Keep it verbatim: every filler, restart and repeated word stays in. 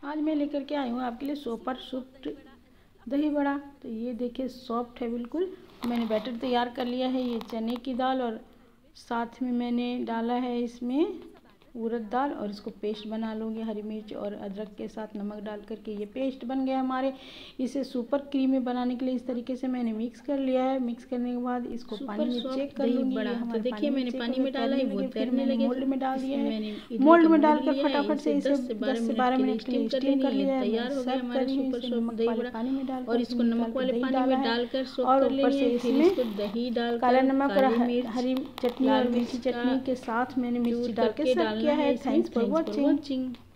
आज मैं लेकर के आई हूँ आपके लिए सुपर सॉफ्ट दही बड़ा। तो ये देखिए सॉफ्ट है बिल्कुल। मैंने बैटर तैयार कर लिया है। ये चने की दाल और साथ में मैंने डाला है इसमें उड़द दाल और इसको पेस्ट बना लूँगी। हरी मिर्च और अदरक के साथ नमक डाल करके ये पेस्ट बन गया हमारे। इसे सुपर क्रीमी बनाने के लिए इस तरीके से मैंने मिक्स कर लिया है। मिक्स करने के बाद इसको पानी में चेक कर लूँगी। बड़ा तो देखिए मैंने पानी में डाला है, वो तैरने लगे। मोल्ड में डाल दिया है। मोल्ड में डालकर फटाफट से इसे दस से बारह मिनट के लिए स्टीम कर लिया है। तैयार हो गया हमारा सुपर सॉफ्ट दही बड़ा। पानी में डाल और इसको नमक वाले पानी में डालकर सोख कर लेंगे। फिर इसको दही डाल काला नमक और हरी चटनी और मीठी चटनी के साथ मैंने मिर्ची डाल के सर्व किया है। Thanks for watching.